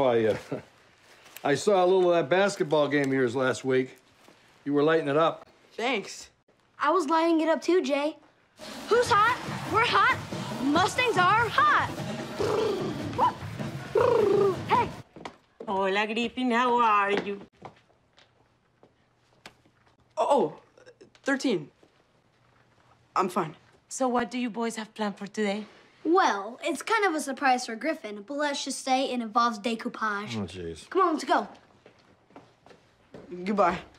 I saw a little of that basketball game of yours last week. You were lighting it up. Thanks. I was lighting it up too, Jay. Who's hot? We're hot. Mustangs are hot. Hey. Hola, Griffin. How are you? Oh, 13. I'm fine. So what do you boys have planned for today? Well, it's kind of a surprise for Griffin, but let's just say it involves decoupage. Oh, jeez. Come on, let's go. Goodbye.